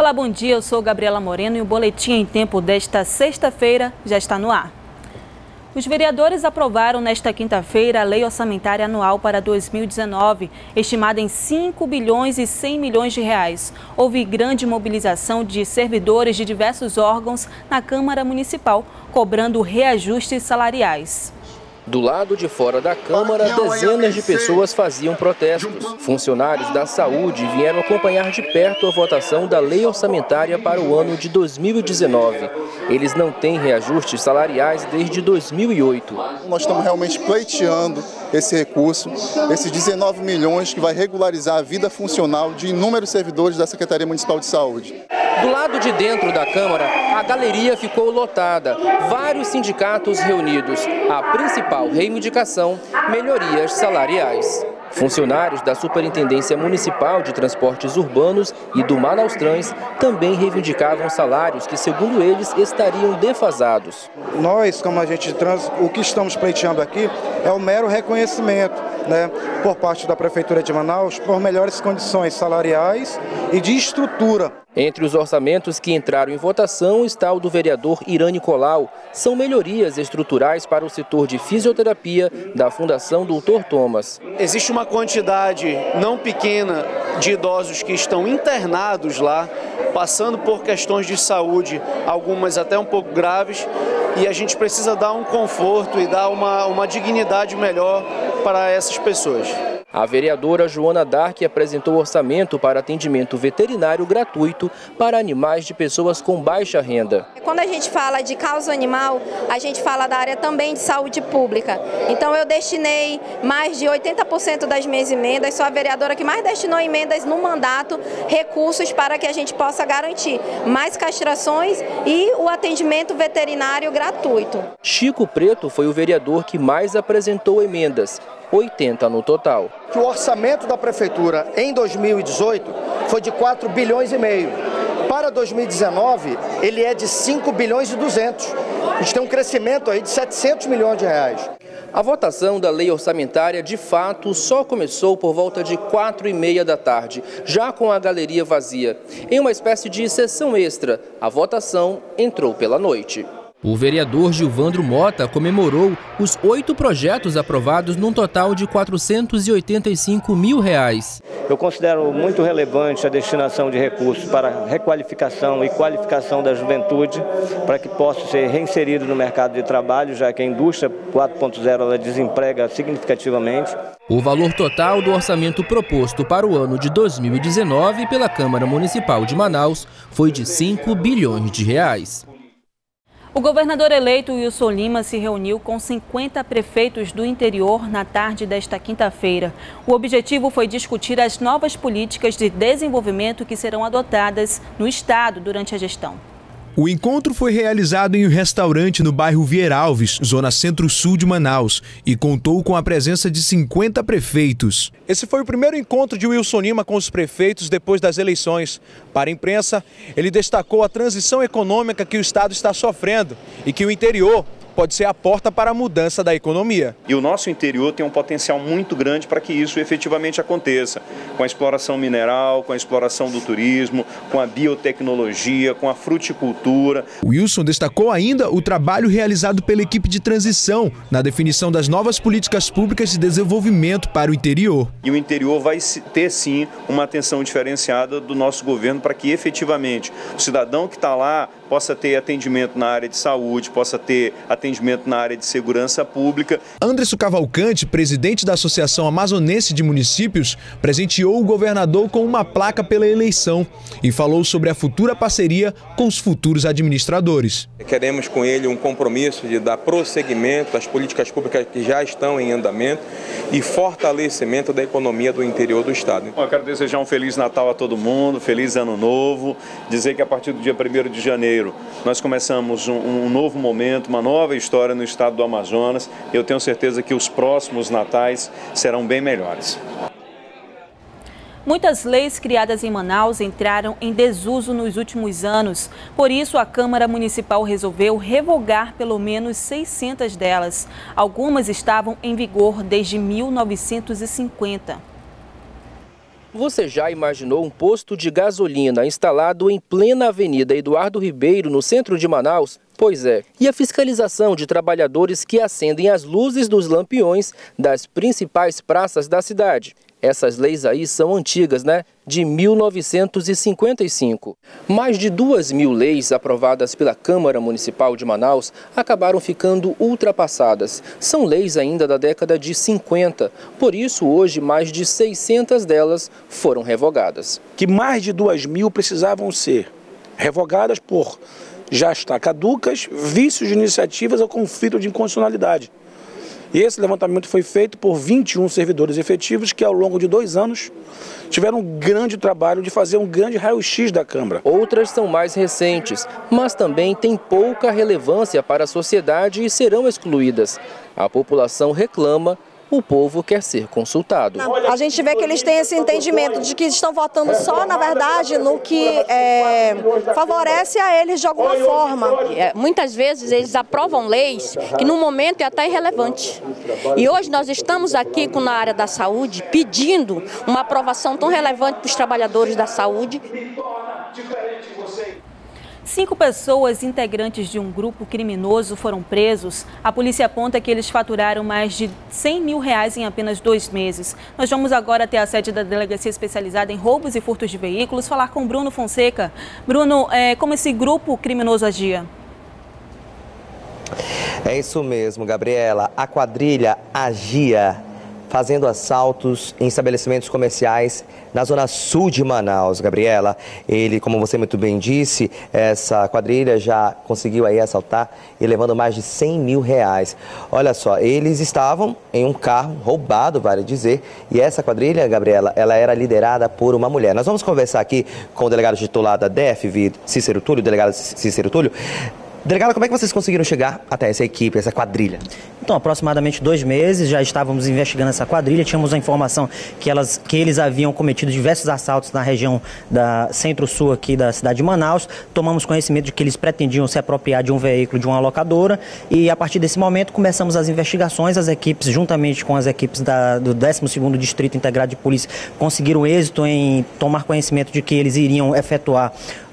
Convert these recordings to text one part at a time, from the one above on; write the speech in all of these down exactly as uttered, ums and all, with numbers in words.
Olá, bom dia, eu sou Gabriela Moreno e o Boletim em Tempo desta sexta-feira já está no ar. Os vereadores aprovaram nesta quinta-feira a Lei Orçamentária Anual para dois mil e dezenove, estimada em cinco bilhões e cem milhões de reais. Houve grande mobilização de servidores de diversos órgãos na Câmara Municipal, cobrando reajustes salariais. Do lado de fora da Câmara, dezenas de pessoas faziam protestos. Funcionários da saúde vieram acompanhar de perto a votação da Lei Orçamentária para o ano de dois mil e dezenove. Eles não têm reajustes salariais desde dois mil e oito. Nós estamos realmente pleiteando esse recurso, esses dezenove milhões que vai regularizar a vida funcional de inúmeros servidores da Secretaria Municipal de Saúde. Do lado de dentro da Câmara, a galeria ficou lotada. Vários sindicatos reunidos. A principal reivindicação, melhorias salariais. Funcionários da Superintendência Municipal de Transportes Urbanos e do Manaustrans também reivindicavam salários que, segundo eles, estariam defasados. Nós, como agente de trânsito, o que estamos pleiteando aqui é o mero reconhecimento, né, por parte da Prefeitura de Manaus, por melhores condições salariais e de estrutura. Entre os orçamentos que entraram em votação está o do vereador Irã Nicolau. São melhorias estruturais para o setor de fisioterapia da Fundação doutor Thomas. Existe uma quantidade não pequena de idosos que estão internados lá, passando por questões de saúde, algumas até um pouco graves, e a gente precisa dar um conforto e dar uma, uma dignidade melhor para essas pessoas. A vereadora Joana Dark apresentou orçamento para atendimento veterinário gratuito para animais de pessoas com baixa renda. Quando a gente fala de causa animal, a gente fala da área também de saúde pública. Então eu destinei mais de oitenta por cento das minhas emendas, sou a vereadora que mais destinou emendas no mandato, recursos para que a gente possa garantir mais castrações e o atendimento veterinário gratuito. Chico Preto foi o vereador que mais apresentou emendas. oitenta no total. O orçamento da Prefeitura em dois mil e dezoito foi de quatro bilhões e meio. Para dois mil e dezenove, ele é de cinco bilhões e duzentos. A gente tem um crescimento aí de setecentos milhões de reais. A votação da lei orçamentária, de fato, só começou por volta de quatro e meia da tarde, já com a galeria vazia. Em uma espécie de sessão extra, a votação entrou pela noite. O vereador Gilvandro Mota comemorou os oito projetos aprovados num total de quatrocentos e oitenta e cinco mil reais. Eu considero muito relevante a destinação de recursos para requalificação e qualificação da juventude, para que possa ser reinserido no mercado de trabalho, já que a indústria quatro ponto zero ela desemprega significativamente. O valor total do orçamento proposto para o ano de dois mil e dezenove pela Câmara Municipal de Manaus foi de cinco bilhões de reais. O governador eleito Wilson Lima se reuniu com cinquenta prefeitos do interior na tarde desta quinta-feira. O objetivo foi discutir as novas políticas de desenvolvimento que serão adotadas no estado durante a gestão. O encontro foi realizado em um restaurante no bairro Vieralves, zona centro-sul de Manaus, e contou com a presença de cinquenta prefeitos. Esse foi o primeiro encontro de Wilson Lima com os prefeitos depois das eleições. Para a imprensa, ele destacou a transição econômica que o estado está sofrendo e que o interior pode ser a porta para a mudança da economia. E o nosso interior tem um potencial muito grande para que isso efetivamente aconteça, com a exploração mineral, com a exploração do turismo, com a biotecnologia, com a fruticultura. O Wilson destacou ainda o trabalho realizado pela equipe de transição na definição das novas políticas públicas de desenvolvimento para o interior. E o interior vai ter sim uma atenção diferenciada do nosso governo para que efetivamente o cidadão que está lá possa ter atendimento na área de saúde, possa ter atendimento na área de segurança pública. Anderson Cavalcante, presidente da Associação Amazonense de Municípios, presenteou o governador com uma placa pela eleição e falou sobre a futura parceria com os futuros administradores. Queremos com ele um compromisso de dar prosseguimento às políticas públicas que já estão em andamento e fortalecimento da economia do interior do estado. Eu quero desejar um Feliz Natal a todo mundo, Feliz Ano Novo, dizer que a partir do dia primeiro de janeiro nós começamos um, um novo momento, uma nova história no estado do Amazonas. Eu tenho certeza que os próximos natais serão bem melhores. Muitas leis criadas em Manaus entraram em desuso nos últimos anos. Por isso, a Câmara Municipal resolveu revogar pelo menos seiscentas delas. Algumas estavam em vigor desde mil novecentos e cinquenta. Você já imaginou um posto de gasolina instalado em plena Avenida Eduardo Ribeiro, no centro de Manaus? Pois é. E a fiscalização de trabalhadores que acendem as luzes dos lampiões das principais praças da cidade? Essas leis aí são antigas, né? De mil novecentos e cinquenta e cinco. Mais de duas mil leis aprovadas pela Câmara Municipal de Manaus acabaram ficando ultrapassadas. São leis ainda da década de cinquenta. Por isso, hoje, mais de seiscentas delas foram revogadas. Que mais de duas mil precisavam ser revogadas por já estar caducas, vícios de iniciativas ou conflito de inconstitucionalidade. E esse levantamento foi feito por vinte e um servidores efetivos que, ao longo de dois anos, tiveram um grande trabalho de fazer um grande raio-x da Câmara. Outras são mais recentes, mas também têm pouca relevância para a sociedade e serão excluídas. A população reclama, o povo quer ser consultado. A gente vê que eles têm esse entendimento de que estão votando só, na verdade, no que é, favorece a eles de alguma forma. Muitas vezes eles aprovam leis que no momento é até irrelevante. E hoje nós estamos aqui na área da saúde pedindo uma aprovação tão relevante para os trabalhadores da saúde. Cinco pessoas integrantes de um grupo criminoso foram presos. A polícia aponta que eles faturaram mais de cem mil reais em apenas dois meses. Nós vamos agora até a sede da Delegacia Especializada em Roubos e Furtos de Veículos falar com Bruno Fonseca. Bruno, é, como esse grupo criminoso agia? É isso mesmo, Gabriela. A quadrilha agia fazendo assaltos em estabelecimentos comerciais na zona sul de Manaus, Gabriela. Ele, como você muito bem disse, essa quadrilha já conseguiu aí assaltar e levando mais de cem mil reais. Olha só, eles estavam em um carro roubado, vale dizer, e essa quadrilha, Gabriela, ela era liderada por uma mulher. Nós vamos conversar aqui com o delegado titular da D E F V, Cícero Túlio, delegado Cícero Túlio. Delegado, como é que vocês conseguiram chegar até essa equipe, essa quadrilha? Então, aproximadamente dois meses, já estávamos investigando essa quadrilha, tínhamos a informação que, elas, que eles haviam cometido diversos assaltos na região da centro-sul aqui da cidade de Manaus. Tomamos conhecimento de que eles pretendiam se apropriar de um veículo de uma locadora e, a partir desse momento, começamos as investigações. As equipes, juntamente com as equipes da, do décimo segundo Distrito Integrado de Polícia, conseguiram êxito em tomar conhecimento de que eles iriam efetuar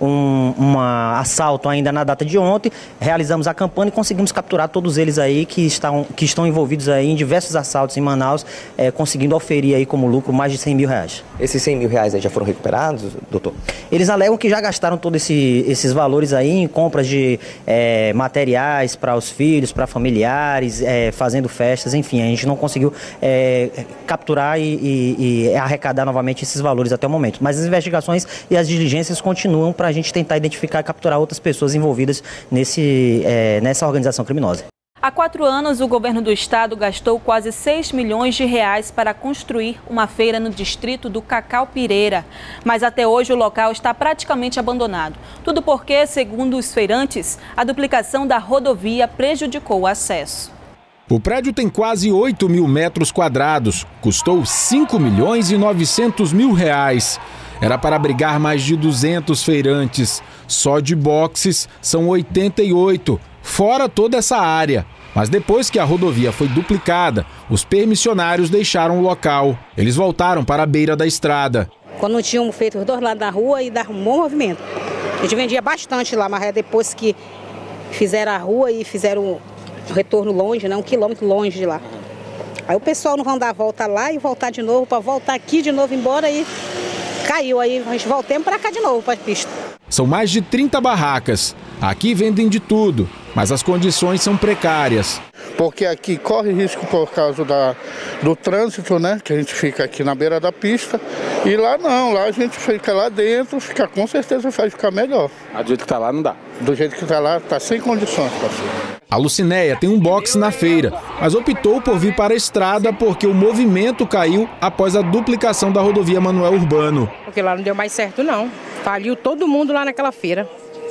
um uma assalto ainda na data de ontem. Realizamos a campanha e conseguimos capturar todos eles aí que estão, que estão envolvidos aí em diversos assaltos em Manaus, é, conseguindo oferir aí como lucro mais de cem mil reais. Esses cem mil reais aí já foram recuperados, doutor? Eles alegam que já gastaram todos esse, esses valores aí em compras de é, materiais para os filhos, para familiares, é, fazendo festas, enfim, a gente não conseguiu é, capturar e, e, e arrecadar novamente esses valores até o momento. Mas as investigações e as diligências continuam para a gente tentar identificar e capturar outras pessoas envolvidas nesse Esse, é, nessa organização criminosa. Há quatro anos, o governo do estado gastou quase seis milhões de reais para construir uma feira no distrito do Cacau Pireira. Mas até hoje o local está praticamente abandonado. Tudo porque, segundo os feirantes, a duplicação da rodovia prejudicou o acesso. O prédio tem quase oito mil metros quadrados, custou cinco milhões e novecentos mil reais. Era para abrigar mais de duzentos feirantes. Só de boxes são oitenta e oito, fora toda essa área. Mas depois que a rodovia foi duplicada, os permissionários deixaram o local. Eles voltaram para a beira da estrada. Quando não tinham feito os dois lados da rua e dava um bom movimento. A gente vendia bastante lá, mas depois que fizeram a rua e fizeram o retorno longe, né, um quilômetro longe de lá. Aí o pessoal não vão dar a volta lá e voltar de novo, para voltar aqui de novo embora e caiu. Aí a gente voltamos para cá de novo, para a pista. São mais de trinta barracas. Aqui vendem de tudo, mas as condições são precárias. Porque aqui corre risco por causa da, do trânsito, né? Que a gente fica aqui na beira da pista. E lá não, lá a gente fica lá dentro, fica, com certeza vai ficar melhor. Ah, do jeito que tá lá não dá. Do jeito que tá lá, tá sem condições, parceiro. A Lucinéia tem um box na feira, mas optou por vir para a estrada porque o movimento caiu após a duplicação da rodovia Manoel Urbano. Porque lá não deu mais certo não. Faliu todo mundo lá naquela feira.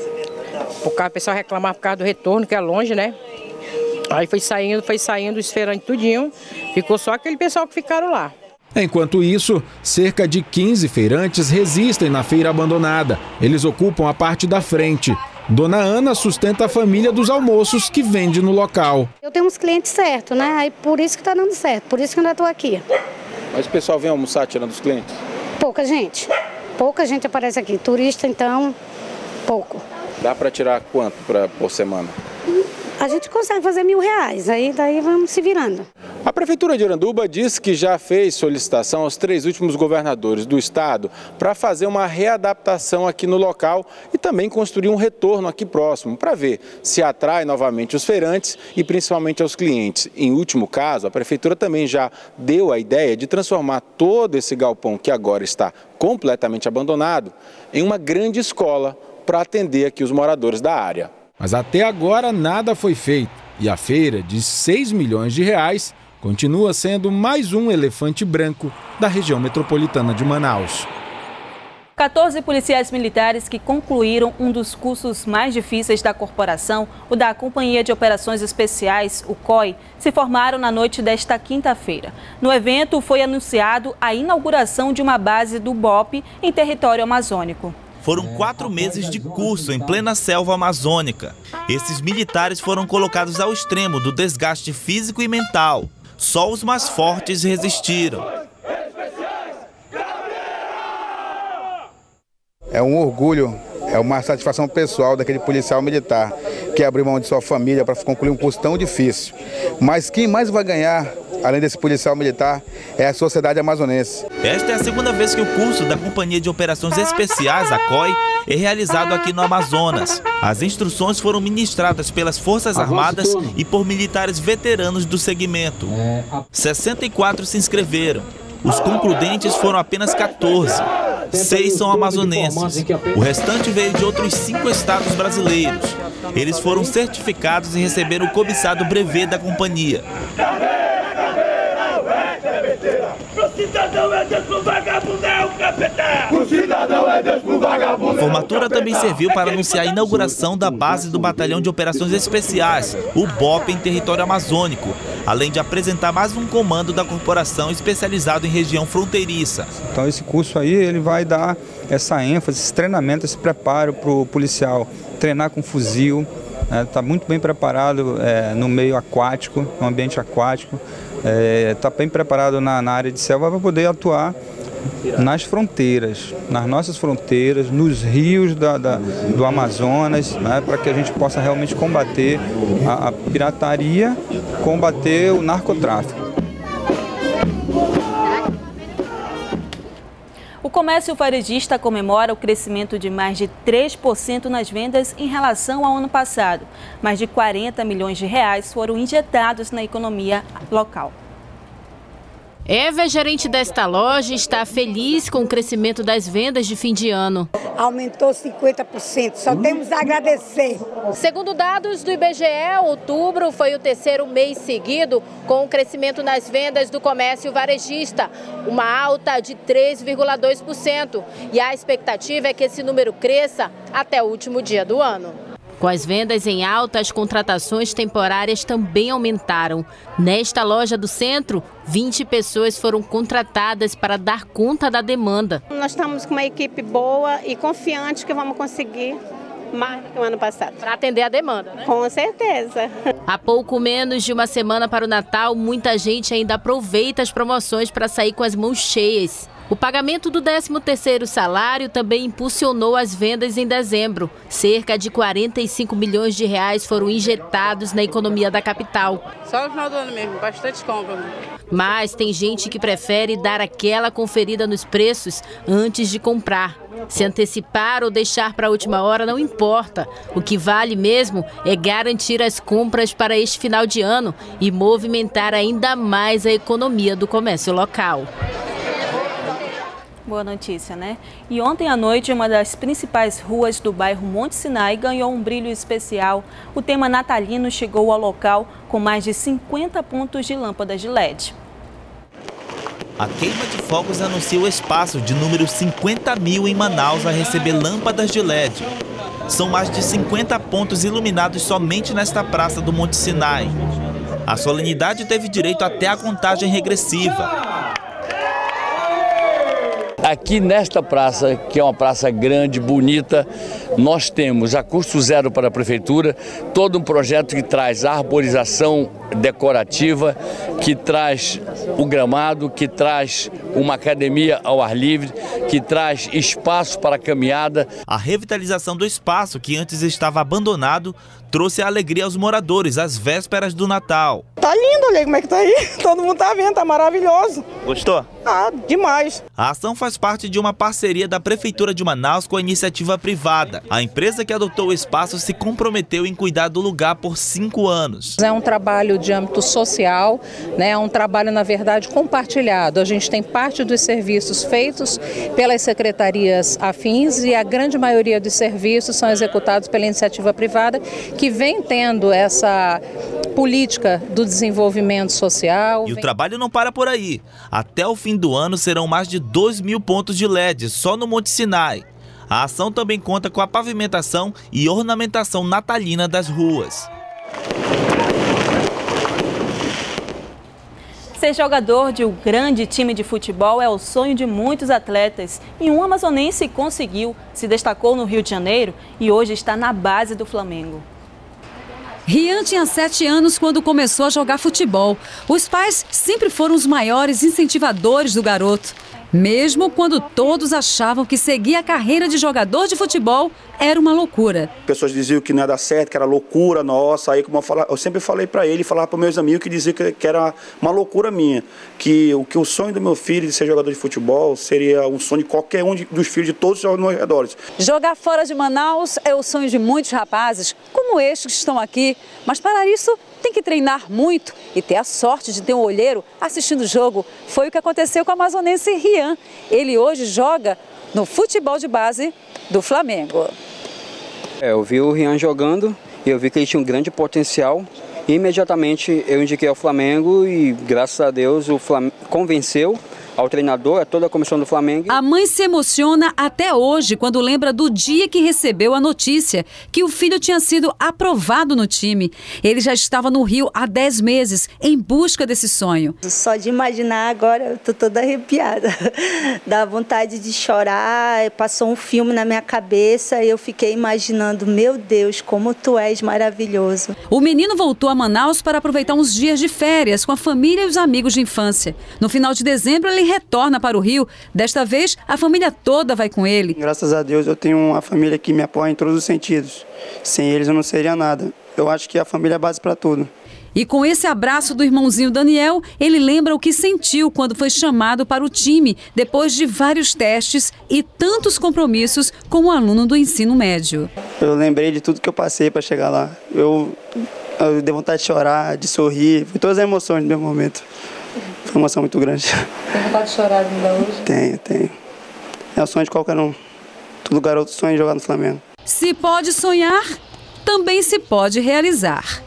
Por causa, o pessoal reclamava por causa do retorno, que é longe, né? Aí foi saindo, foi saindo os feirantes tudinho, ficou só aquele pessoal que ficaram lá. Enquanto isso, cerca de quinze feirantes resistem na feira abandonada. Eles ocupam a parte da frente. Dona Ana sustenta a família dos almoços que vende no local. Eu tenho uns clientes certos, né? Aí por isso que tá dando certo, por isso que eu ainda tô aqui. Mas o pessoal vem almoçar tirando os clientes? Pô, pouca gente. Pouca gente aparece aqui. Turista, então, pouco. Dá para tirar quanto pra, por semana? A gente consegue fazer mil reais, aí daí vamos se virando. A Prefeitura de Iranduba diz que já fez solicitação aos três últimos governadores do estado para fazer uma readaptação aqui no local e também construir um retorno aqui próximo, para ver se atrai novamente os feirantes e principalmente aos clientes. Em último caso, a Prefeitura também já deu a ideia de transformar todo esse galpão, que agora está completamente abandonado, em uma grande escola para atender aqui os moradores da área. Mas até agora nada foi feito e a feira de seis milhões de reais continua sendo mais um elefante branco da região metropolitana de Manaus. quatorze policiais militares que concluíram um dos cursos mais difíceis da corporação, o da Companhia de Operações Especiais, o C O I, se formaram na noite desta quinta-feira. No evento foi anunciado a inauguração de uma base do B O P em território amazônico. Foram quatro meses de curso em plena selva amazônica. Esses militares foram colocados ao extremo do desgaste físico e mental. Só os mais fortes resistiram. É um orgulho, é uma satisfação pessoal daquele policial militar que abriu mão de sua família para concluir um curso tão difícil. Mas quem mais vai ganhar, além desse policial militar, é a sociedade amazonense. Esta é a segunda vez que o curso da Companhia de Operações Especiais, a C O I, é realizado aqui no Amazonas. As instruções foram ministradas pelas Forças Armadas e por militares veteranos do segmento. sessenta e quatro se inscreveram. Os concludentes foram apenas quatorze. Seis são amazonenses. O restante veio de outros cinco estados brasileiros. Eles foram certificados e receberam o cobiçado brevet da companhia. A formatura também serviu para anunciar a inauguração da base do Batalhão de Operações Especiais, o B O P, em território amazônico, além de apresentar mais um comando da corporação especializado em região fronteiriça. Então esse curso aí ele vai dar essa ênfase, esse treinamento, esse preparo para o policial treinar com fuzil, está né, muito bem preparado é, no meio aquático, no ambiente aquático, está é, bem preparado na, na área de selva para poder atuar nas fronteiras, nas nossas fronteiras, nos rios da, da, do Amazonas, né, para que a gente possa realmente combater a, a pirataria, combater o narcotráfico. O comércio varejista comemora o crescimento de mais de três por cento nas vendas em relação ao ano passado. Mais de quarenta milhões de reais foram injetados na economia local. Eva, gerente desta loja, está feliz com o crescimento das vendas de fim de ano. Aumentou cinquenta por cento, só temos a agradecer. Segundo dados do I B G E, outubro foi o terceiro mês seguido com o crescimento nas vendas do comércio varejista, uma alta de três vírgula dois por cento. E a expectativa é que esse número cresça até o último dia do ano. Com as vendas em alta, as contratações temporárias também aumentaram. Nesta loja do centro, vinte pessoas foram contratadas para dar conta da demanda. Nós estamos com uma equipe boa e confiante que vamos conseguir mais do que o ano passado. Para atender a demanda, né? Com certeza. Há pouco menos de uma semana para o Natal, muita gente ainda aproveita as promoções para sair com as mãos cheias. O pagamento do décimo terceiro salário também impulsionou as vendas em dezembro. Cerca de quarenta e cinco milhões de reais foram injetados na economia da capital. Só no final do ano mesmo, bastante compra. Mas tem gente que prefere dar aquela conferida nos preços antes de comprar. Se antecipar ou deixar para a última hora não importa. O que vale mesmo é garantir as compras para este final de ano e movimentar ainda mais a economia do comércio local. Boa notícia, né? E ontem à noite, uma das principais ruas do bairro Monte Sinai ganhou um brilho especial. O tema natalino chegou ao local com mais de cinquenta pontos de lâmpadas de L E D. A queima de fogos anuncia o espaço de número cinquenta mil em Manaus a receber lâmpadas de L E D. São mais de cinquenta pontos iluminados somente nesta praça do Monte Sinai. A solenidade teve direito até à contagem regressiva. Aqui nesta praça, que é uma praça grande, bonita, nós temos a custo zero para a Prefeitura todo um projeto que traz arborização decorativa, que traz o gramado, que traz uma academia ao ar livre, que traz espaço para caminhada. A revitalização do espaço, que antes estava abandonado, trouxe alegria aos moradores às vésperas do Natal. Tá lindo, olha aí como é que tá aí. Todo mundo tá vendo, tá maravilhoso. Gostou? Ah, demais. A ação faz parte de uma parceria da Prefeitura de Manaus com a iniciativa privada. A empresa que adotou o espaço se comprometeu em cuidar do lugar por cinco anos. É um trabalho de âmbito social, né? É um trabalho, na verdade, compartilhado. A gente tem parte dos serviços feitos pelas secretarias afins e a grande maioria dos serviços são executados pela iniciativa privada, que vem tendo essa política do desenvolvimento social. E o trabalho não para por aí. Até o fim do ano serão mais de dois mil pontos de L E D só no Monte Sinai. A ação também conta com a pavimentação e ornamentação natalina das ruas. Ser jogador de um grande time de futebol é o sonho de muitos atletas. E um amazonense conseguiu, se destacou no Rio de Janeiro e hoje está na base do Flamengo. Rian tinha sete anos quando começou a jogar futebol. Os pais sempre foram os maiores incentivadores do garoto. Mesmo quando todos achavam que seguir a carreira de jogador de futebol era uma loucura. Pessoas diziam que não ia dar certo, que era loucura nossa. Aí, como eu, falava, eu sempre falei para ele, falava para meus amigos que diziam que, que era uma loucura minha. Que o, que o sonho do meu filho de ser jogador de futebol seria um sonho de qualquer um de, dos filhos de todos os meus redores. Jogar fora de Manaus é o sonho de muitos rapazes, como estes que estão aqui. Mas para isso tem que treinar muito e ter a sorte de ter um olheiro assistindo o jogo. Foi o que aconteceu com o amazonense Rian. Ele hoje joga no futebol de base do Flamengo. É, eu vi o Rian jogando e eu vi que ele tinha um grande potencial. E imediatamente eu indiquei ao Flamengo e, graças a Deus, o Flamengo convenceu ao treinador, a toda a comissão do Flamengo. A mãe se emociona até hoje quando lembra do dia que recebeu a notícia que o filho tinha sido aprovado no time. Ele já estava no Rio há dez meses em busca desse sonho. Só de imaginar agora eu tô toda arrepiada. Dá vontade de chorar, passou um filme na minha cabeça e eu fiquei imaginando, meu Deus, como tu és maravilhoso. O menino voltou a Manaus para aproveitar uns dias de férias com a família e os amigos de infância. No final de dezembro ele retorna para o Rio. Desta vez, a família toda vai com ele. Graças a Deus eu tenho uma família que me apoia em todos os sentidos. Sem eles eu não seria nada. Eu acho que a família é a base para tudo. E com esse abraço do irmãozinho Daniel, ele lembra o que sentiu quando foi chamado para o time, depois de vários testes e tantos compromissos como aluno do ensino médio. Eu lembrei de tudo que eu passei para chegar lá. Eu, eu dei vontade de chorar, de sorrir, foi todas as emoções do meu momento. Foi uma emoção muito grande. Tem vontade de chorar ainda hoje? Tenho, tenho. É o sonho de qualquer um. Todo garoto sonha em jogar no Flamengo. Se pode sonhar, também se pode realizar.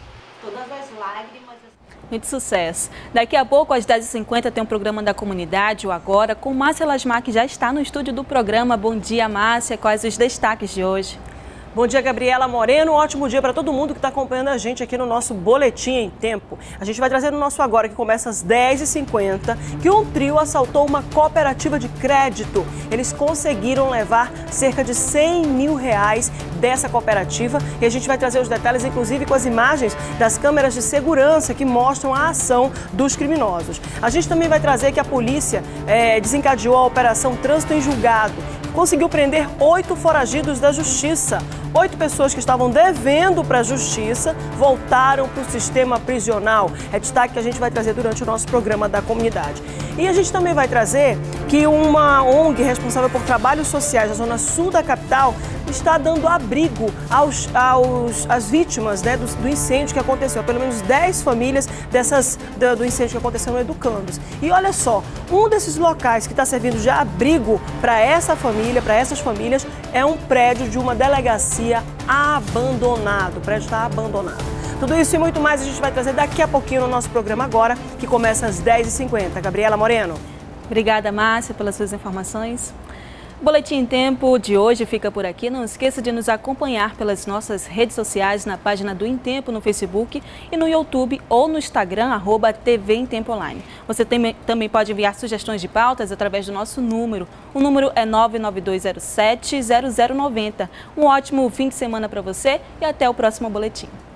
Muito sucesso. Daqui a pouco, às dez e cinquenta, tem um programa da comunidade, o Agora, com Márcia Lasmar, que já está no estúdio do programa. Bom dia, Márcia. Quais os destaques de hoje? Bom dia, Gabriela Moreno. Um ótimo dia para todo mundo que está acompanhando a gente aqui no nosso Boletim em Tempo. A gente vai trazer no nosso Agora, que começa às dez e cinquenta, que um trio assaltou uma cooperativa de crédito. Eles conseguiram levar cerca de cem mil reais dessa cooperativa e a gente vai trazer os detalhes, inclusive com as imagens das câmeras de segurança que mostram a ação dos criminosos. A gente também vai trazer que a polícia é, desencadeou a Operação Trânsito em Julgado. Conseguiu prender oito foragidos da justiça. Oito pessoas que estavam devendo para a justiça voltaram para o sistema prisional. É destaque que a gente vai trazer durante o nosso programa da comunidade. E a gente também vai trazer que uma O N G responsável por trabalhos sociais na zona sul da capital está dando abrigo aos, aos, às vítimas, né, do, do incêndio que aconteceu. Pelo menos dez famílias dessas, do, do incêndio que aconteceu no Educandos. E olha só, um desses locais que está servindo de abrigo para essa família, para essas famílias, é um prédio de uma delegacia abandonado. O prédio está abandonado. Tudo isso e muito mais a gente vai trazer daqui a pouquinho no nosso programa Agora, que começa às dez e cinquenta. Gabriela Moreno. Obrigada, Márcia, pelas suas informações. O Boletim em Tempo de hoje fica por aqui. Não esqueça de nos acompanhar pelas nossas redes sociais, na página do Em Tempo no Facebook e no YouTube ou no Instagram, arroba T V Em Tempo Online. Você tem, também pode enviar sugestões de pautas através do nosso número. O número é nove nove dois zero sete zero zero nove zero. Um ótimo fim de semana para você e até o próximo boletim.